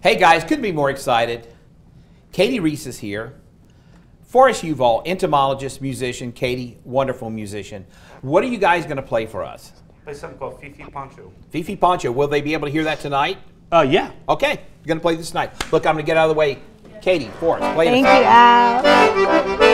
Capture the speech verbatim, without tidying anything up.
Hey guys, couldn't be more excited. Katie Rees is here. Forrest Huval, entomologist, musician. Katie, wonderful musician. What are you guys going to play for us? Play something called Fifi Poncho. Fifi Poncho. Will they be able to hear that tonight? Uh, yeah. Okay, you're going to play this tonight. Look, I'm going to get out of the way. Katie, Forrest, play it. Thank you, Al.